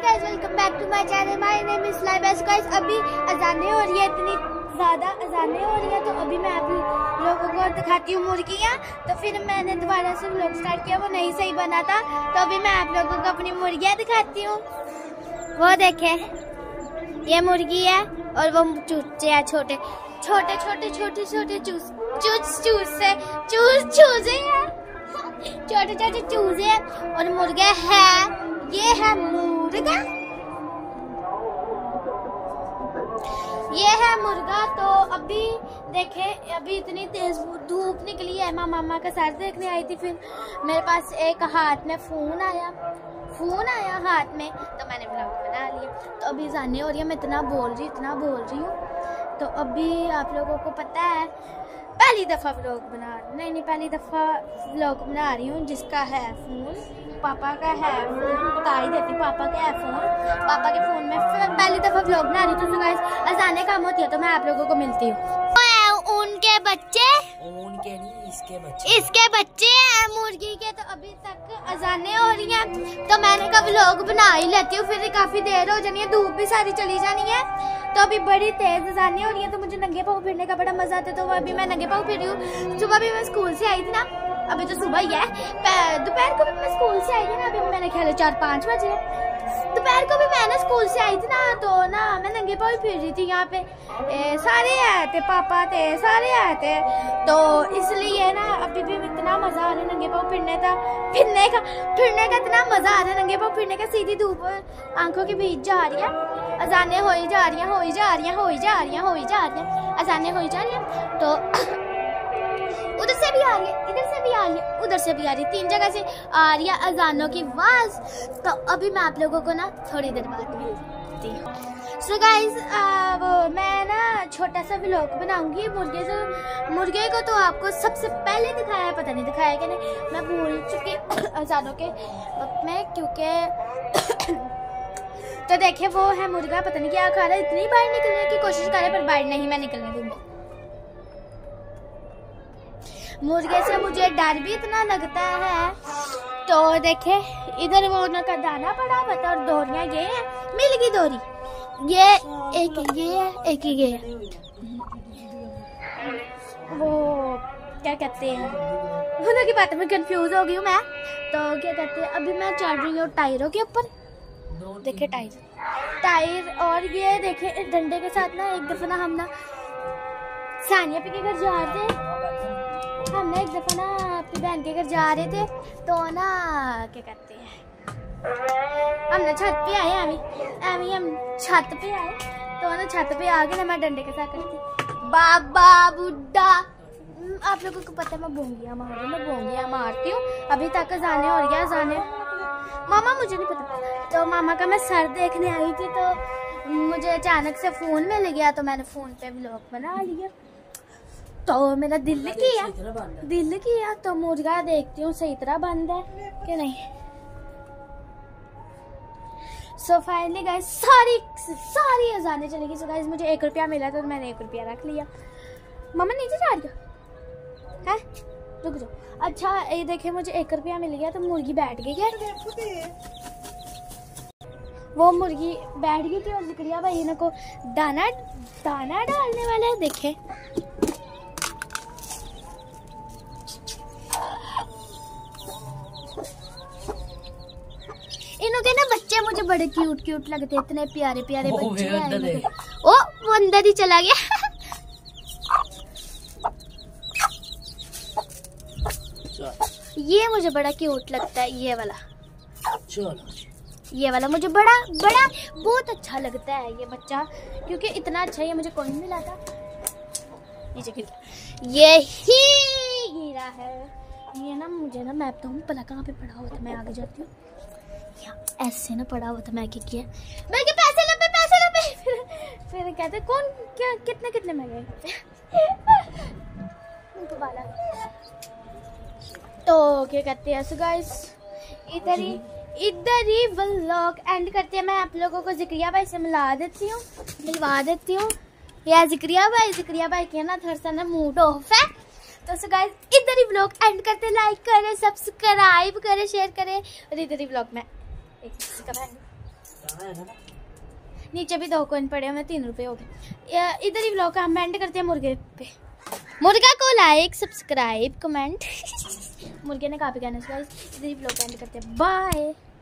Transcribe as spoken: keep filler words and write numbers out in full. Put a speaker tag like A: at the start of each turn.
A: Guys, welcome back to my channel. My name is लाइबस। Guys अभी अजानें हो रही है, इतनी ज़्यादा अजानें हो रही है, तो अभी मैं आप लोगों को दिखाती हूँ मुर्गियाँ। तो फिर मैंने दोबारा से व्लॉग स्टार्ट किया, वो नहीं सही बना था, तो अभी मैं आप लोगों को अपनी मुर्गियाँ दिखाती हूँ। वो देखे, ये मुर्गी है और वो चूचे हैं, छोटे छोटे छोटे छोटे छोटे चूस चूस चूस से चूस चूजे हैं, छोटे छोटे चूजे हैं। और मुर्गे है, ये है मुर्गा, ये है मुर्गा। तो अभी देखे, अभी इतनी तेज धूप निकली है, मैं मामा का सर देखने आई थी, फिर मेरे पास एक हाथ में फोन आया फोन आया हाथ में, तो मैंने ब्लॉग बना लिया। तो अभी जाने हो रही है, मैं इतना बोल रही इतना बोल रही हूँ। तो अभी आप लोगों को पता है, पहली दफ़ा व्लॉग बना नहीं नहीं पहली दफ़ा व्लॉग बना रही हूँ, जिसका है फोन पापा का है, बता ही देती, पापा का है फोन, पापा के फोन में पहली दफ़ा व्लॉग बना रही हूँ। तो गाइस अजाने काम होती है, तो मैं आप लोगों को मिलती हूँ। उनके बच्चे
B: उनके नहीं, इसके बच्चे
A: इसके बच्चे हैं मुर्गी के। तो अभी तक अजाने हो रही हैं, तो मैंने कहा व्लॉग बना ही लेती हूँ, फिर काफ़ी देर हो जानी है, धूप भी सारी चली जानी है। तो अभी बड़ी तेज अजाने हो रही है, तो मुझे नंगे पाँव फिरने का बड़ा मजा आता है। तो अभी मैं नंगे पाँव फिर रही हूँ। सुबह भी मैं स्कूल से आई थी ना, अभी तो सुबह ही है, दोपहर को भी मैं स्कूल से आई थी ना, अभी मैंने ख्याल है चार पाँच बजे, दोपहर को भी मैंने स्कूल से आई थी ना, तो ना मैं नंगे पाँव फिर रही थी। यहाँ पे ए, सारे आए थे, पापा थे, सारे आए थे, तो इसलिए ना अभी भी इतना मजा आ रहा है नंगे पाँव फिरने का फिरने का फिरने का इतना मजा आ रहा है नंगे पाँव फिरने का। सीधी धूप आंखों के बीच जा रही है, अजाने हो ही जा रही हैं हो ही जा रही हैं हो ही जा रही हैं हो ही जा रही हैं अजाने हो ही जा रही हैं। तो उधर से भी आ रही है, इधर से भी आ रही है, उधर से भी आ रही है, तीन जगह से आ रही है अजानों की आवाज। तो अभी मैं आप लोगों को ना थोड़ी देर बाद मिलती हूँ। सो गाइस, वो मैं ना छोटा सा व्लॉग बनाऊंगी मुर्गे से। मुर्गे को तो आपको सबसे पहले दिखाया है, पता नहीं दिखाया कि नहीं, मैं भूल चुकी अजानों के वक्त में, क्योंकि तो देखिए वो है मुर्गा, पता नहीं क्या खा रहा है, इतनी बाहर निकलने की कोशिश कर रहा है, पर बाहर नहीं मैं निकलने दूंगी। मुर्गे से मुझे डर भी इतना लगता है। तो देखे, इधर वो उनका दाना पड़ा हुआ था और दोरियां ये है, मिल गई दोरी, ये एक ये है, एक ये है, वो क्या कहते हैं, दोनों की बात में कंफ्यूज हो गई हूँ मैं। तो क्या कहते हैं, अभी मैं चढ़ रही हूँ टायरों के ऊपर, देखे टायर टायर और ये देखे डंडे के साथ ना। एक दफा ना हम ना सानिया पी के घर जा रहे थे, हम ना एक दफा ना अपनी बहन के घर जा रहे थे, तो ना क्या कहते हैं, हम ना छत पे आए, अभी अभी हम छत पे आए, तो ना छत पे आ गए ना, मैं डंडे के साथ करती बाबा बुड्ढा। आप लोगों को पता है मैं बोंगिया मार रही हूँ, मैं बोंगिया मारती हूँ। अभी तक जाने और गया जाने मामा मुझे नहीं पता। तो मामा का मैं सर देखने आई थी, तो मुझे अचानक से फोन मिल गया, तो मैंने फोन पे व्लॉग बना लिया। तो मेरा दिल किया दिल किया तो मुर्गा देखती हूँ सही तरह बंद है कि नहीं। सो फाइनली गाइस सारी सारी अजाने चलेगी। सो गाइस मुझे एक रुपया मिला, तो मैंने एक रुपया रख लिया। मम्मा नीचे जा रही हो है, रुक जाओ। अच्छा ये देखे, मुझे एक रुपया मिल गया, तो मुर्गी बैठ गई है, वो मुर्गी बैठ गई थी। और जिक्रिया भाई इनको दाना दाना डालने वाला है, देखे इनके ना बच्चे मुझे बड़े क्यूट क्यूट लगते, इतने प्यारे प्यारे बच्चे हैं। ओ वो अंदर ही चला गया। ये मुझे बड़ा क्यूट लगता है, ये वाला ये वाला मुझे बड़ा बड़ा बहुत अच्छा लगता है ये बच्चा, क्योंकि इतना अच्छा ये मुझे कोई नहीं मिला था। नीचे गिर ये ही गिरा है ये ना, मुझे ना मैप तो हूँ पला कहाँ पे पड़ा हुआ था, मैं आगे जाती हूँ, ऐसे ना पड़ा हुआ था, मैं क्या किया, मैं क्या पैसे लंबे पैसे लंबे फिर फिर कहते कौन क्या कितने कितने में गए। तो क्या कहते हैं, सो गाइस इधर ही इधर ही व्लॉग एंड करते हैं। मैं आप लोगों को जिक्रिया भाई से मिला देती हूँ मिलवा देती हूँ या जिक्रिया भाई जिक्रिया भाई के ना थोड़ा सा ना मूड ऑफ है। तो सो गाइस इधर ही व्लॉग एंड करते, लाइक करें, सब्सक्राइब करें, शेयर करें, और इधर ही व्लॉग में एक नीचे भी दो कॉइन पड़े हमें तीन रुपए हो गए। इधर ही व्लॉग का हम एंड करते हैं मुर्गे पे। मुर्गा को लाइक सब्सक्राइब कमेंट मुर्गे ने काफी कहना इधर ही व्लॉग एंड करते हैं। बाय।